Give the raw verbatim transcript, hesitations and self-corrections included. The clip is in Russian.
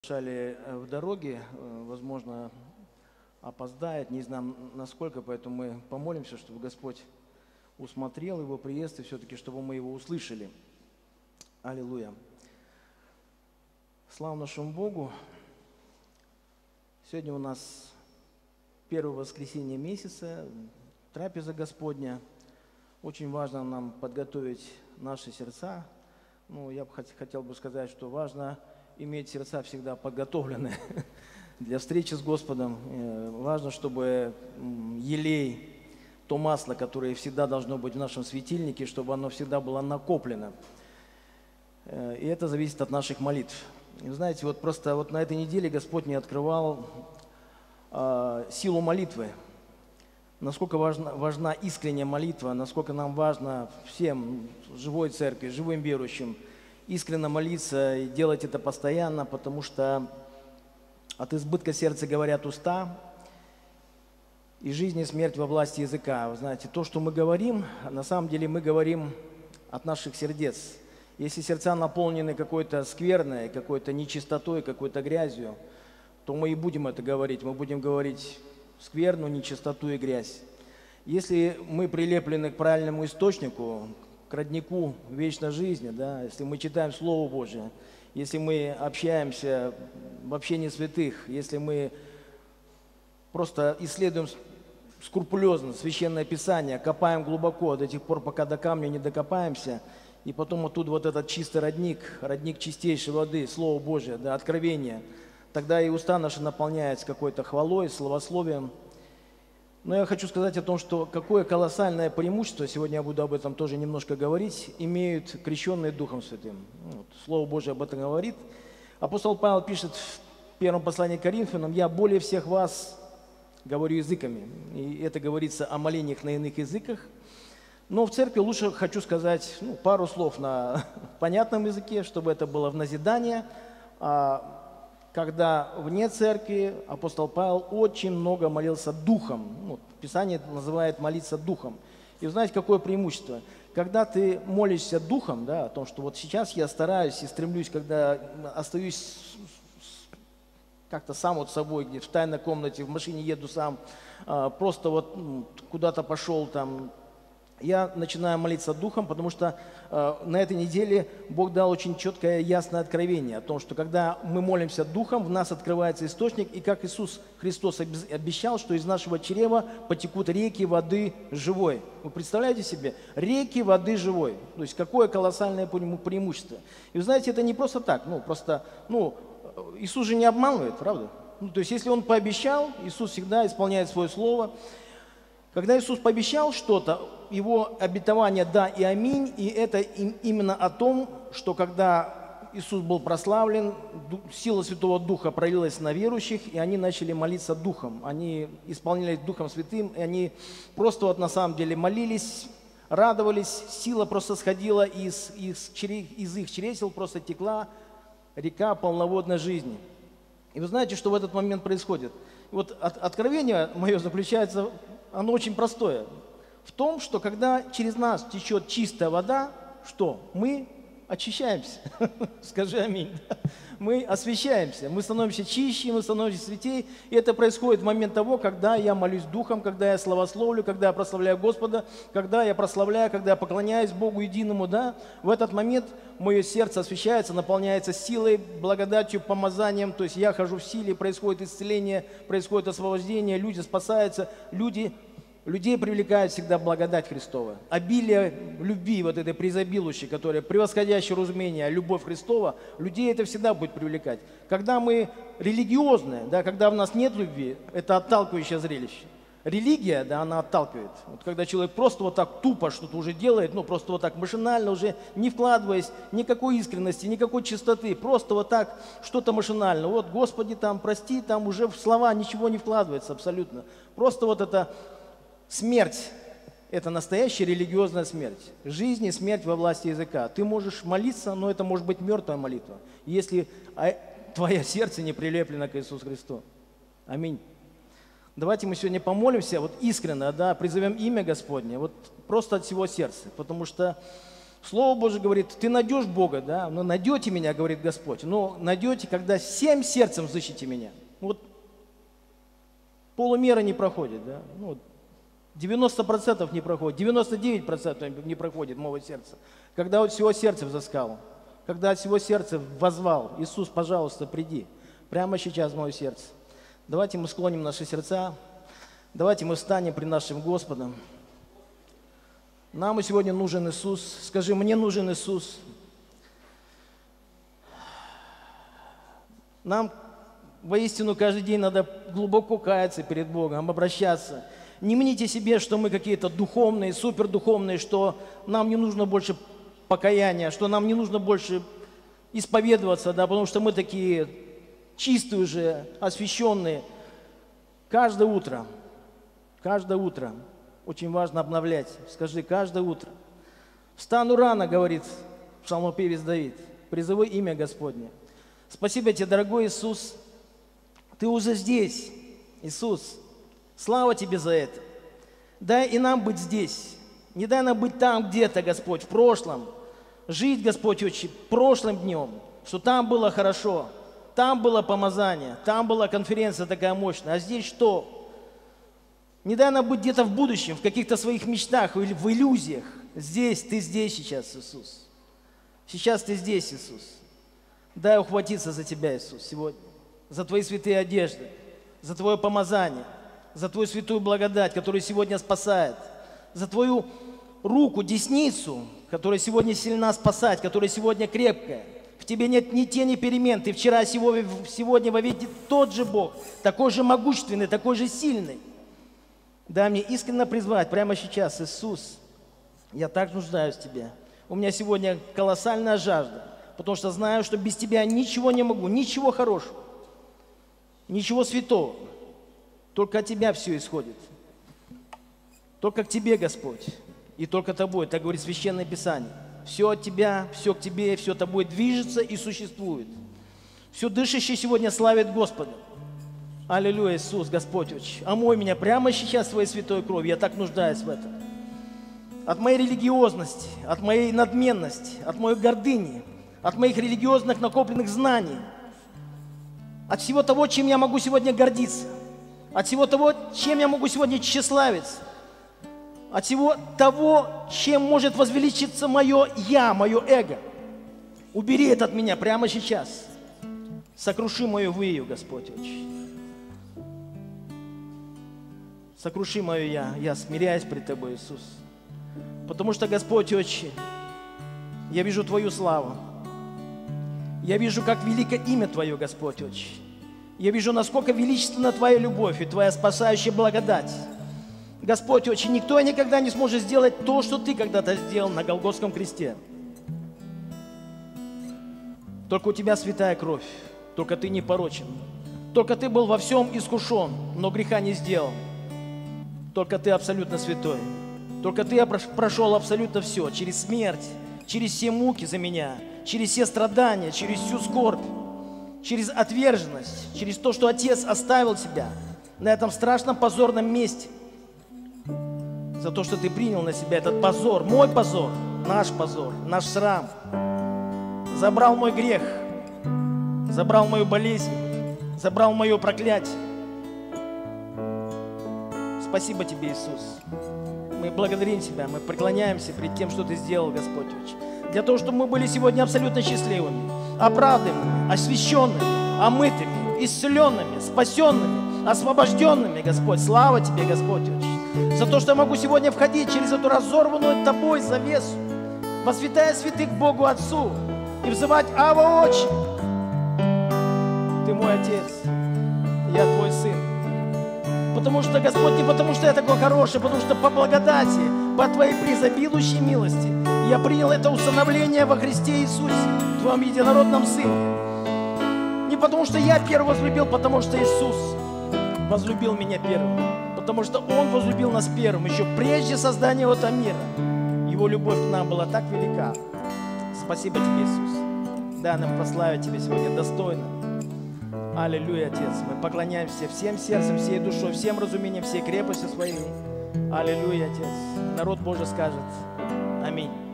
Шали в дороге, возможно, опоздает, не знаю насколько, поэтому мы помолимся, чтобы Господь усмотрел его приезд и все-таки, чтобы мы его услышали. Аллилуйя. Слава нашему Богу. Сегодня у нас первое воскресенье месяца, трапеза Господня. Очень важно нам подготовить наши сердца. Ну, я бы хотел бы сказать, что важно иметь сердца всегда подготовленные для встречи с Господом. Важно, чтобы елей, то масло, которое всегда должно быть в нашем светильнике, чтобы оно всегда было накоплено. И это зависит от наших молитв. И знаете, вот просто вот на этой неделе Господь мне открывал э, силу молитвы. Насколько важна, важна искренняя молитва, насколько нам важно всем, живой церкви, живым верующим, искренне молиться и делать это постоянно, потому что от избытка сердца говорят уста, и жизнь и смерть во власти языка. Вы знаете, то, что мы говорим, на самом деле мы говорим от наших сердец. Если сердца наполнены какой-то скверной, какой-то нечистотой, какой-то грязью, то мы и будем это говорить. Мы будем говорить скверну, нечистоту и грязь. Если мы прилеплены к правильному источнику, к роднику вечной жизни, да, если мы читаем Слово Божие, если мы общаемся в общении святых, если мы просто исследуем скрупулезно Священное Писание, копаем глубоко до тех пор, пока до камня не докопаемся, и потом оттуда вот этот чистый родник, родник чистейшей воды, Слово Божие, да, откровение, тогда и уста наши наполняются какой-то хвалой, словословием. Но я хочу сказать о том, что какое колоссальное преимущество, сегодня я буду об этом тоже немножко говорить, имеют крещенные Духом Святым. Вот, Слово Божие об этом говорит. Апостол Павел пишет в первом послании к Коринфянам: «Я более всех вас говорю языками». И это говорится о молениях на иных языках. Но в церкви лучше хочу сказать ну, пару слов на понятном языке, чтобы это было в назидание. Когда вне церкви апостол Павел очень много молился духом. Ну, Писание называет молиться духом. И вы знаете, какое преимущество? Когда ты молишься духом, да, о том, что вот сейчас я стараюсь и стремлюсь, когда остаюсь как-то сам вот собой, где в тайной комнате, в машине еду сам, просто вот куда-то пошел там, я начинаю молиться духом, потому что э, на этой неделе Бог дал очень четкое, ясное откровение о том, что когда мы молимся духом, в нас открывается источник, и как Иисус Христос обещал, что из нашего чрева потекут реки воды живой. Вы представляете себе? Реки воды живой. То есть какое колоссальное преимущество. И вы знаете, это не просто так, ну просто, ну, Иисус же не обманывает, правда? Ну, то есть если Он пообещал, Иисус всегда исполняет свое слово. Когда Иисус пообещал что-то, Его обетование «да» и «аминь», и это именно о том, что когда Иисус был прославлен, сила Святого Духа пролилась на верующих, и они начали молиться Духом. Они исполнялись Духом Святым, и они просто вот на самом деле молились, радовались, сила просто сходила из, из, из их чресел, просто текла река полноводной жизни. И вы знаете, что в этот момент происходит? Вот от, откровение мое заключается, оно очень простое. В том, что когда через нас течет чистая вода, что? Мы очищаемся. Скажи аминь. Мы освящаемся, мы становимся чище, мы становимся святей. И это происходит в момент того, когда я молюсь духом, когда я славословлю, когда я прославляю Господа, когда я прославляю, когда я поклоняюсь Богу единому. Да? В этот момент мое сердце освящается, наполняется силой, благодатью, помазанием. То есть я хожу в силе, происходит исцеление, происходит освобождение, люди спасаются, люди... Людей привлекает всегда благодать Христова. Обилие любви, вот этой преизобилующей, которая превосходящее разумение, любовь Христова, людей это всегда будет привлекать. Когда мы религиозные, да, когда в нас нет любви, это отталкивающее зрелище. Религия, да, она отталкивает. Вот когда человек просто вот так тупо что-то уже делает, ну просто вот так машинально, уже не вкладываясь никакой искренности, никакой чистоты, просто вот так что-то машинально. Вот, Господи, там, прости, там уже в слова ничего не вкладывается абсолютно. Просто вот это... Смерть – это настоящая религиозная смерть. Жизнь и смерть во власти языка. Ты можешь молиться, но это может быть мертвая молитва, если твое сердце не прилеплено к Иисусу Христу. Аминь. Давайте мы сегодня помолимся, вот искренне, да, призовем имя Господне, вот просто от всего сердца, потому что Слово Божие говорит, ты найдешь Бога, да, но найдете меня, говорит Господь, но найдете, когда всем сердцем взыщете меня. Вот полумера не проходит, да, ну, девяносто процентов не проходит, девяносто девять процентов не проходит моего сердца. Когда вот всего сердца взыскал, когда от всего сердца воззвал, Иисус, пожалуйста, приди, прямо сейчас в мое сердце. Давайте мы склоним наши сердца, давайте мы встанем пред нашим Господом. Нам сегодня нужен Иисус. Скажи, мне нужен Иисус. Нам воистину каждый день надо глубоко каяться перед Богом, обращаться. Не мните себе, что мы какие-то духовные, супердуховные, что нам не нужно больше покаяния, что нам не нужно больше исповедоваться, да, потому что мы такие чистые уже, освященные. Каждое утро, каждое утро очень важно обновлять. Скажи, каждое утро. Встану рано, говорит псалмопевец Давид, призову имя Господне. Спасибо тебе, дорогой Иисус. Ты уже здесь, Иисус. Слава тебе за это. Дай и нам быть здесь. Не дай нам быть там где-то, Господь, в прошлом. Жить, Господь, очень прошлым днем, что там было хорошо, там было помазание, там была конференция такая мощная. А здесь что? Не дай нам быть где-то в будущем, в каких-то своих мечтах или в иллюзиях. Здесь, ты здесь сейчас, Иисус. Сейчас ты здесь, Иисус. Дай ухватиться за тебя, Иисус, сегодня. За твои святые одежды, за твое помазание, за твою святую благодать, которая сегодня спасает, за твою руку, десницу, которая сегодня сильна спасать, которая сегодня крепкая. В тебе нет ни тени перемен. Ты вчера, сегодня, вовеки тот же Бог, такой же могущественный, такой же сильный. Дай мне искренне призвать прямо сейчас, Иисус, я так нуждаюсь в Тебе. У меня сегодня колоссальная жажда, потому что знаю, что без Тебя ничего не могу, ничего хорошего, ничего святого. Только от Тебя все исходит. Только к Тебе, Господь, и только Тобой, так говорит Священное Писание. Все от Тебя, все к Тебе, все Тобой движется и существует. Все дышащее сегодня славит Господа. Аллилуйя, Иисус, Господь, омой меня прямо сейчас Твоей святой кровью, я так нуждаюсь в этом. От моей религиозности, от моей надменности, от моей гордыни, от моих религиозных накопленных знаний, от всего того, чем я могу сегодня гордиться, от всего того, чем я могу сегодня тщеславиться, от всего того, чем может возвеличиться мое «я», мое эго. Убери это от меня прямо сейчас. Сокруши мою выю, Господь, очень. Сокруши мое «я», я смиряюсь пред Тобой, Иисус. Потому что, Господь, Отче, я вижу Твою славу. Я вижу, как велико имя Твое, Господь, Отче. Я вижу, насколько величественна Твоя любовь и Твоя спасающая благодать. Господь, Отче, никто и никогда не сможет сделать то, что Ты когда-то сделал на Голгофском кресте. Только у Тебя святая кровь, только Ты непорочен. Только Ты был во всем искушен, но греха не сделал. Только Ты абсолютно святой. Только Ты прошел абсолютно все, через смерть, через все муки за меня, через все страдания, через всю скорбь, через отверженность, через то, что Отец оставил Тебя на этом страшном позорном месте. За то, что Ты принял на себя этот позор, мой позор, наш позор, наш срам. Забрал мой грех, забрал мою болезнь, забрал мое проклятие. Спасибо Тебе, Иисус. Мы благодарим Тебя, мы преклоняемся перед тем, что Ты сделал, Господь. Для того, чтобы мы были сегодня абсолютно счастливыми, оправданными, освященными, омытыми, исцеленными, спасенными, освобожденными, Господь. Слава Тебе, Господь, за то, что я могу сегодня входить через эту разорванную Тобой завесу во святая святых Богу Отцу и взывать: Ава, Отче, Ты мой Отец, я Твой Сын. Потому что, Господь, не потому что я такой хороший, потому что по благодати, по Твоей преизобилующей милости я принял это усыновление во Христе Иисусе, Твоем единородном Сыне. Не потому что я первый возлюбил, потому что Иисус возлюбил меня первым. Потому что Он возлюбил нас первым, еще прежде создания этого мира. Его любовь к нам была так велика. Спасибо Тебе, Иисус. Да, нам прославить Тебя сегодня достойно. Аллилуйя, Отец. Мы поклоняемся всем сердцем, всей душой, всем разумением, всей крепостью своей. Аллилуйя, Отец. Народ Божий скажет: Аминь.